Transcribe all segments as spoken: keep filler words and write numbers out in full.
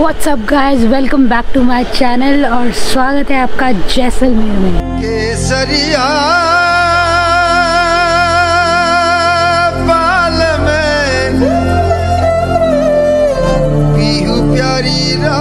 What's up guys, welcome back to my channel और स्वागत है आपका जैसलमेर में। केसरिया बाल में पीहू प्यारी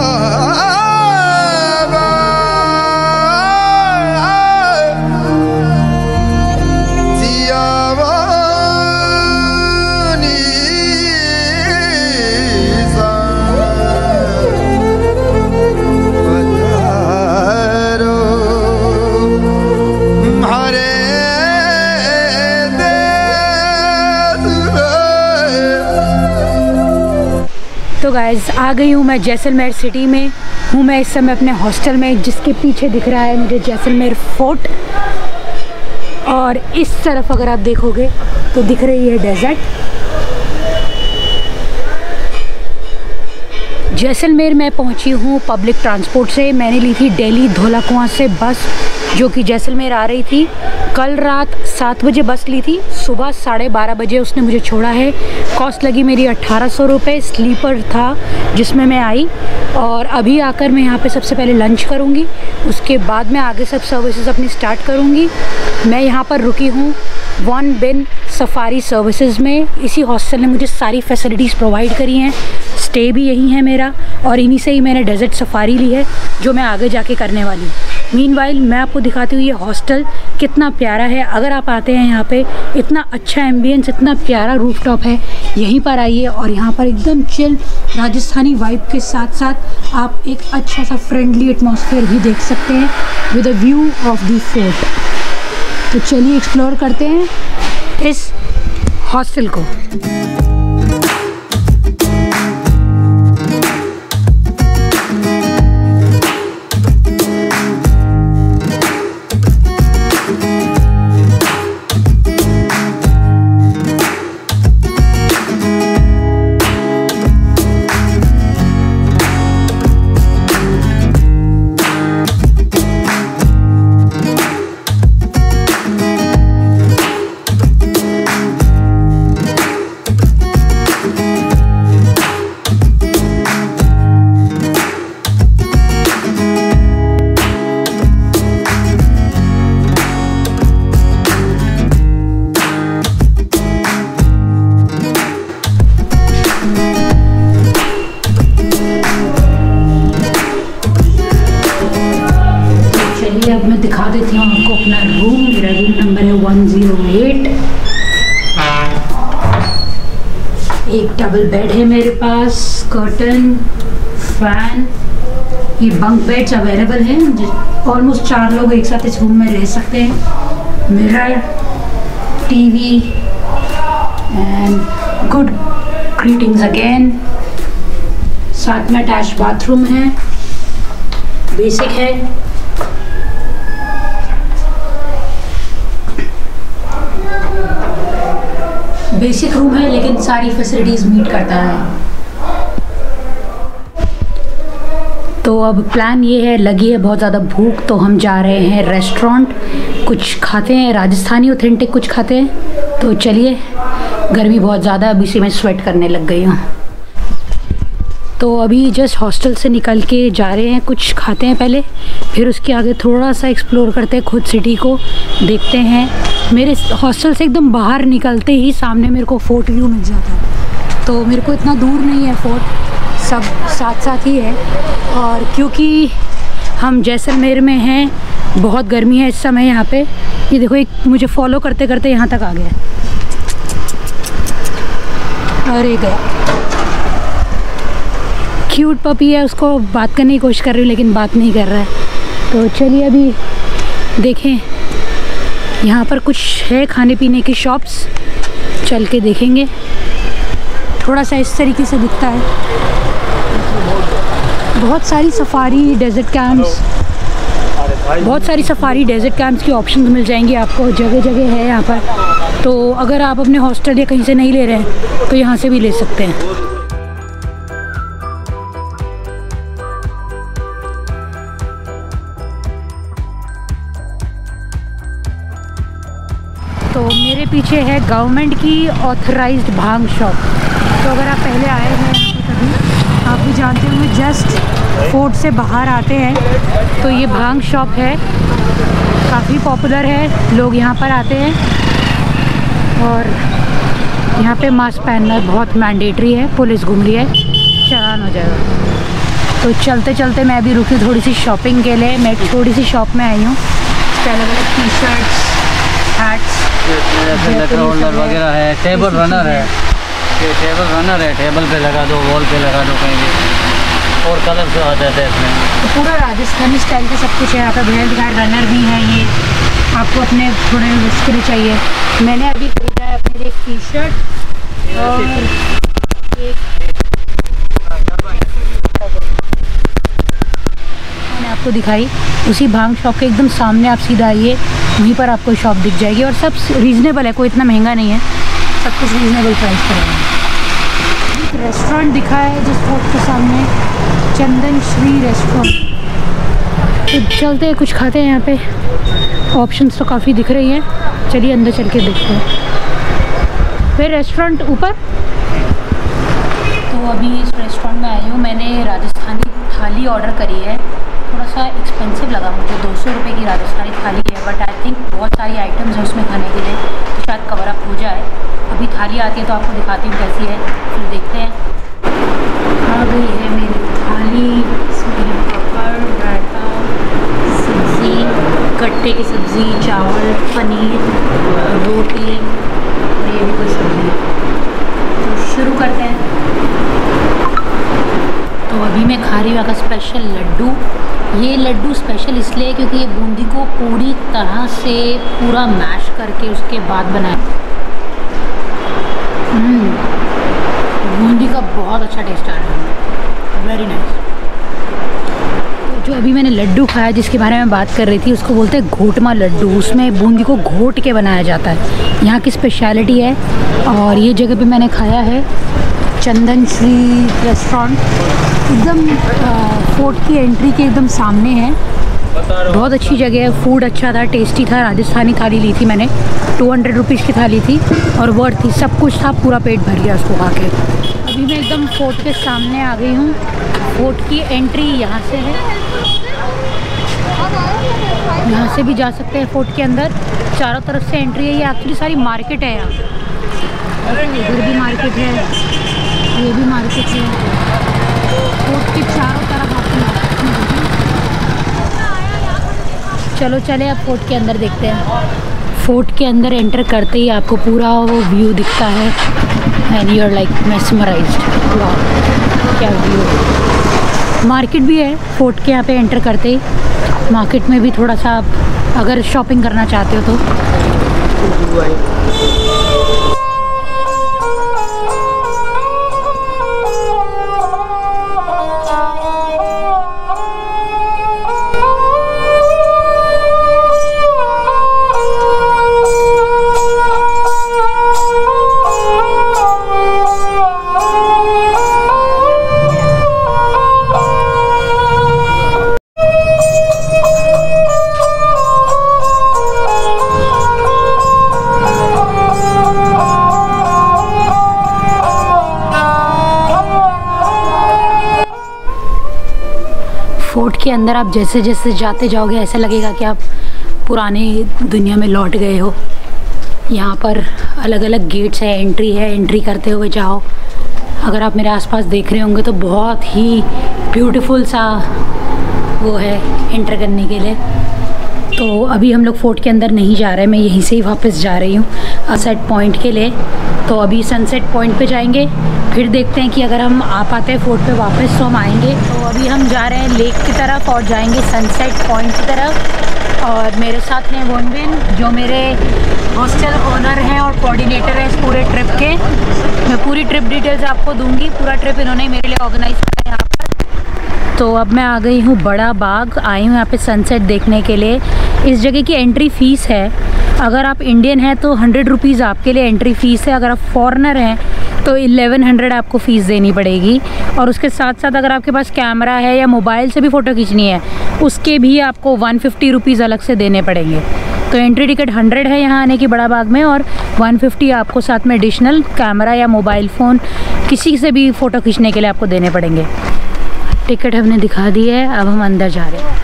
तो गाइज़ आ गई हूँ मैं जैसलमेर सिटी में हूँ। मैं इस समय अपने हॉस्टल में, जिसके पीछे दिख रहा है मुझे जैसलमेर फोर्ट, और इस तरफ अगर आप देखोगे तो दिख रही है डेजर्ट। जैसलमेर में पहुँची हूँ पब्लिक ट्रांसपोर्ट से। मैंने ली थी दिल्ली धौला कुआं से बस, जो कि जैसलमेर आ रही थी। कल रात सात बजे बस ली थी, सुबह साढ़े बारह बजे उसने मुझे छोड़ा है। कॉस्ट लगी मेरी अट्ठारह सौ रुपये, स्लीपर था जिसमें मैं आई। और अभी आकर मैं यहाँ पे सबसे पहले लंच करूँगी, उसके बाद मैं आगे सब सर्विसेज अपनी स्टार्ट करूँगी। मैं यहाँ पर रुकी हूँ वन बिन सफारी सर्विसेज में। इसी हॉस्टल ने मुझे सारी फैसिलिटीज़ प्रोवाइड करी हैं, स्टे भी यहीं है मेरा, और इन्हीं से ही मैंने डेजर्ट सफारी ली है जो मैं आगे जाके करने वाली हूँ। मीनवाइल मैं आपको दिखाती हूँ ये हॉस्टल कितना प्यारा है। अगर आप आते हैं यहाँ पे, इतना अच्छा एम्बियंस, इतना प्यारा रूफटॉप है, यहीं पर आइए और यहाँ पर एकदम चिल राजस्थानी वाइब के साथ साथ आप एक अच्छा सा फ्रेंडली एटमॉस्फेयर भी देख सकते हैं with a view of the fort. तो चलिए एक्सप्लोर करते हैं इस हॉस्टल को। अब मैं दिखा देती हूँ आपको अपना रूम। मेरा रूम नंबर है वन ज़ीरो एट। एक डबल बेड है मेरे पास, कर्टन, फैन, ये बंक बेड्स अवेलेबल हैं। ऑलमोस्ट चार लोग एक साथ इस रूम में रह सकते हैं। Mirror, TV and good greetings again. साथ में अटैच बाथरूम है, बेसिक है। बेसिक रूम है लेकिन सारी फैसिलिटीज़ मीट करता है। तो अब प्लान ये है, लगी है बहुत ज़्यादा भूख, तो हम जा रहे हैं रेस्टोरेंट, कुछ खाते हैं, राजस्थानी ऑथेंटिक कुछ खाते हैं। तो चलिए, गर्मी बहुत ज़्यादा है, अभी से मैं स्वेट करने लग गई हूँ। तो अभी जस्ट हॉस्टल से निकल के जा रहे हैं, कुछ खाते हैं पहले, फिर उसके आगे थोड़ा सा एक्सप्लोर करते हैं, खुद सिटी को देखते हैं। मेरे हॉस्टल से एकदम बाहर निकलते ही सामने मेरे को फोर्ट व्यू मिल जाता है, तो मेरे को इतना दूर नहीं है फोर्ट, सब साथ साथ ही है। और क्योंकि हम जैसलमेर में हैं, बहुत गर्मी है इस समय यहाँ पे। ये देखो, एक मुझे फॉलो करते करते यहाँ तक आ गया, अरे गया। क्यूट पपी है, उसको बात करने की कोशिश कर रही हूँ लेकिन बात नहीं कर रहा है। तो चलिए अभी देखें, यहाँ पर कुछ है खाने पीने की शॉप्स, चल के देखेंगे। थोड़ा सा इस तरीके से दिखता है। बहुत सारी सफारी डेजर्ट कैंप्स बहुत सारी सफारी डेजर्ट कैंप्स की ऑप्शंस मिल जाएंगी आपको, जगह जगह है यहाँ पर। तो अगर आप अपने हॉस्टल या कहीं से नहीं ले रहे हैं तो यहाँ से भी ले सकते हैं। तो मेरे पीछे है गवर्नमेंट की ऑथराइज्ड भांग शॉप। तो अगर आप पहले आए हैं कभी, आप भी भी जानते होंगे, जस्ट फोर्ट से बाहर आते हैं तो ये भांग शॉप है, काफ़ी पॉपुलर है, लोग यहाँ पर आते हैं। और यहाँ पे मास्क पहनना बहुत मैंडेटरी है, पुलिस घूम रही है, चालान हो जाएगा। तो चलते चलते मैं अभी रुकी थोड़ी सी शॉपिंग के लिए। मैं एक छोटी सी शॉप में आई हूँ, अलग अलग टी शर्ट्स, हैट्स, होल्डर वगैरह है, टेबल रनर है, ये टेबल रनर है, टेबल पे लगा दो, वॉल पे लगा दो, कहीं भी और कलर से आ जाते हैं इसमें। तो पूरा राजस्थानी स्टाइल का सब कुछ है यहाँ पे। भैया दिखाए रनर भी है, ये आपको अपने थोड़े उसके लिए चाहिए। मैंने अभी खरीदा है अपने लिए एक टी शर्ट और एक, मैंने आपको दिखाई उसी भांग शॉप के एकदम सामने। आप सीधा आइए, वहीं पर आपको शॉप दिख जाएगी और सब रीज़नेबल है, कोई इतना महंगा नहीं है, सब कुछ रीज़नेबल प्राइस पर है। एक रेस्टोरेंट दिखा है जिस फोर्ट के सामने, चंदन श्री रेस्टोरेंट। तो चलते हैं, कुछ खाते हैं। यहाँ पे ऑप्शंस तो काफ़ी दिख रही हैं, चलिए अंदर चल के देखते हैं। फिर रेस्टोरेंट ऊपर। तो अभी इस रेस्टोरेंट में आई हूँ, मैंने राजस्थानी थाली ऑर्डर करी है। थोड़ा सा एक्सपेंसिव लगा मुझे, दो सौ रुपये की राजस्थानी थाली है, बट आई थिंक बहुत सारी आइटम्स हैं उसमें खाने के लिए, तो शायद कवर अप हो जाए। अभी थाली आती है तो आपको दिखाती हूँ कैसी है, फिर देखते हैं। आ गई है मेरी थाली, इसमें पापड़, रायता, सब्ज़ी, गट्टे की सब्ज़ी, चावल, पनीर, रोटी और ये भी कोई सब्ज़ी। तो शुरू करते हैं। तो अभी मैं खा रही हूँ का स्पेशल लड्डू। ये लड्डू स्पेशल इसलिए क्योंकि ये बूंदी को पूरी तरह से पूरा मैश करके उसके बाद बनाया। बूंदी का बहुत अच्छा टेस्ट आ रहा है, वेरी नाइस। तो जो अभी मैंने लड्डू खाया जिसके बारे में बात कर रही थी, उसको बोलते हैं घोटमा लड्डू। उसमें बूंदी को घोट के बनाया जाता है, यहाँ की स्पेशलिटी है। और ये जगह पे मैंने खाया है, चंदन श्री रेस्टोरेंट, एकदम फोर्ट की एंट्री के एकदम सामने है। बहुत अच्छी जगह है, फूड अच्छा था, टेस्टी था। राजस्थानी थाली ली थी मैंने, टू हंड्रेड रुपीज़ की थाली थी और वर्थ थी, सब कुछ था, पूरा पेट भर गया उसको खा के। अभी मैं एकदम फोर्ट के सामने आ गई हूँ। फोर्ट की एंट्री यहाँ से है, यहाँ से भी जा सकते हैं फोर्ट के अंदर। चारों तरफ से एंट्री है, ये एक्चुअली सारी मार्केट है यहाँ। इधर भी मार्केट है, ये भी मार्केट है, फोर्ट के चारों तरफ आपको। चलो चले अब फोर्ट के अंदर देखते हैं। फोर्ट के अंदर एंटर करते ही आपको पूरा वो व्यू दिखता है and you are like mesmerised. वाह क्या व्यू। मार्केट भी है फोर्ट के यहाँ पे एंटर करते ही। मार्केट में भी थोड़ा सा आप अगर शॉपिंग करना चाहते हो तो। फोर्ट के अंदर आप जैसे जैसे जाते जाओगे ऐसा लगेगा कि आप पुराने दुनिया में लौट गए हो। यहाँ पर अलग अलग गेट्स है, एंट्री है, एंट्री करते हुए जाओ। अगर आप मेरे आसपास देख रहे होंगे तो बहुत ही ब्यूटीफुल सा वो है एंटर करने के लिए। तो अभी हम लोग फोर्ट के अंदर नहीं जा रहे, मैं यहीं से ही वापस जा रही हूँ सनसेट पॉइंट के लिए। तो अभी सनसेट पॉइंट पे जाएंगे, फिर देखते हैं कि अगर हम आ पाते हैं फोर्ट पे वापस तो हम आएंगे। तो अभी हम जा रहे हैं लेक की तरफ और जाएंगे सनसेट पॉइंट की तरफ। और मेरे साथ हैं वोनबिन जो मेरे हॉस्टल ओनर हैं और कोऑर्डिनेटर हैं इस पूरे ट्रिप के। मैं पूरी ट्रिप डिटेल्स आपको दूंगी, पूरा ट्रिप इन्होंने मेरे लिए ऑर्गेनाइज किया है यहाँ पर। तो अब मैं आ गई हूँ बड़ा बाग, आई हूँ यहाँ पे सनसेट देखने के लिए। इस जगह की एंट्री फ़ीस है, अगर आप इंडियन हैं तो हंड्रेड रुपीज़ आपके लिए एंट्री फ़ीस है, अगर आप फॉरेनर हैं तो इलेवन हंड्रेड आपको फ़ीस देनी पड़ेगी। और उसके साथ साथ अगर आपके पास कैमरा है या मोबाइल से भी फ़ोटो खींचनी है उसके भी आपको वन फिफ्टी रुपीज़ अलग से देने पड़ेंगे। तो एंट्री टिकट हंड्रेड है यहाँ आने की बड़ा बाग में, और वन फिफ्टी आपको साथ में एडिशनल कैमरा या मोबाइल फ़ोन किसी से भी फ़ोटो खींचने के लिए आपको देने पड़ेंगे। टिकट हमने दिखा दी है, अब हम अंदर जा रहे हैं।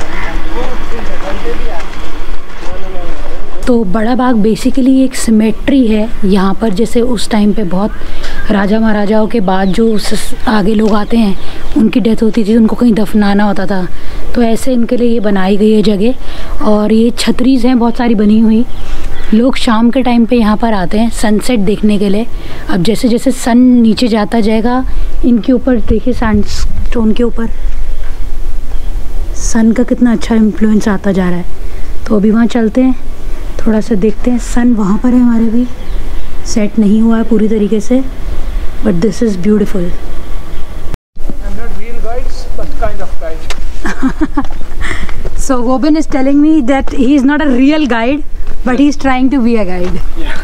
तो बड़ा बाग बेसिकली एक सिमेट्री है यहाँ पर। जैसे उस टाइम पे बहुत राजा महाराजाओं के बाद जो आगे लोग आते हैं उनकी डेथ होती थी, उनको कहीं दफनाना होता था, तो ऐसे इनके लिए ये बनाई गई है जगह। और ये छतरीज़ हैं बहुत सारी बनी हुई। लोग शाम के टाइम पे यहाँ पर आते हैं सनसेट देखने के लिए। अब जैसे जैसे सन नीचे जाता जाएगा, इनके ऊपर देखिए सैंडस्टोन के ऊपर सन का कितना अच्छा इन्फ्लुएंस आता जा रहा है। तो अभी वहाँ चलते हैं, थोड़ा सा देखते हैं। सन वहाँ पर है, हमारे भी सेट नहीं हुआ है पूरी तरीके से, but this is beautiful. So Gobind is telling me that he is not a real guide, but he is trying to be a guide.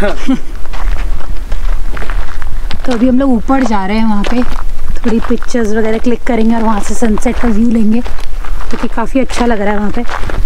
तो अभी हम लोग ऊपर जा रहे हैं, वहाँ पे थोड़ी पिक्चर्स वगैरह क्लिक करेंगे और वहाँ से सनसेट का व्यू लेंगे, क्योंकि तो काफ़ी अच्छा लग रहा है वहाँ पे।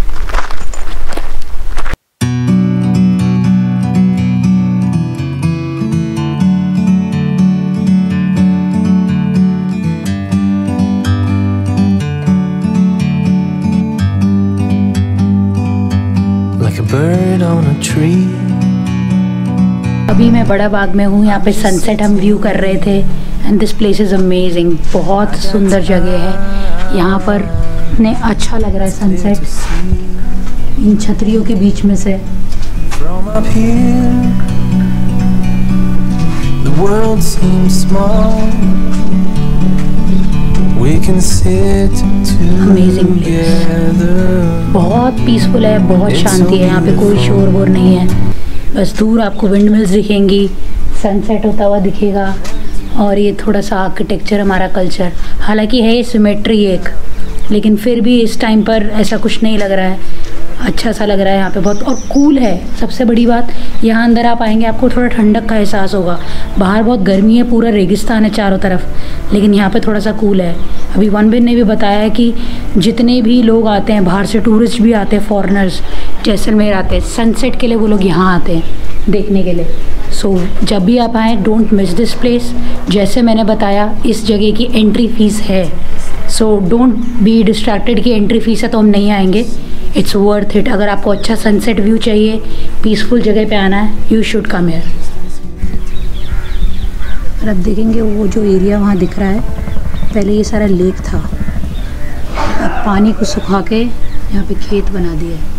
Bird on a tree. अभी मैं बड़ा बाग में हूँ, यहाँ पे सनसेट हम व्यू कर रहे थे and this place is amazing. बहुत सुंदर जगह है यहाँ पर, ने अच्छा लग रहा है सनसेट इन छतरियों के बीच में से। From up here, the world seems small. We can sit together. बहुत पीसफुल है, बहुत शांति है यहाँ पे, कोई शोर वोर नहीं है। बस दूर आपको विंड मिल्स दिखेंगी, सनसेट होता हुआ दिखेगा, और ये थोड़ा सा आर्किटेक्चर, हमारा कल्चर। हालांकि है ये सिमेट्री एक, लेकिन फिर भी इस टाइम पर ऐसा कुछ नहीं लग रहा है, अच्छा सा लग रहा है यहाँ पे बहुत। और कूल है, सबसे बड़ी बात यहाँ अंदर आप आएंगे आपको थोड़ा ठंडक का एहसास होगा। बाहर बहुत गर्मी है, पूरा रेगिस्तान है चारों तरफ, लेकिन यहाँ पे थोड़ा सा कूल है। अभी वनबिन ने भी बताया है कि जितने भी लोग आते हैं बाहर से, टूरिस्ट भी आते हैं, फॉरेनर्स जैसलमेर आते हैं सनसेट के लिए, वो लोग यहाँ आते हैं देखने के लिए। सो so, जब भी आप आएँ डोंट मिस दिस प्लेस। जैसे मैंने बताया इस जगह की एंट्री फ़ीस है, सो डोंट बी डिस्ट्रैक्टेड कि एंट्री फ़ीस है तो हम नहीं आएंगे। It's worth it. अगर आपको अच्छा सनसेट व्यू चाहिए, पीसफुल जगह पे आना है, यू शुड कम हियर। और अब देखेंगे वो जो एरिया वहाँ दिख रहा है, पहले ये सारा लेक था, अब पानी को सुखा के यहाँ पे खेत बना दिया है।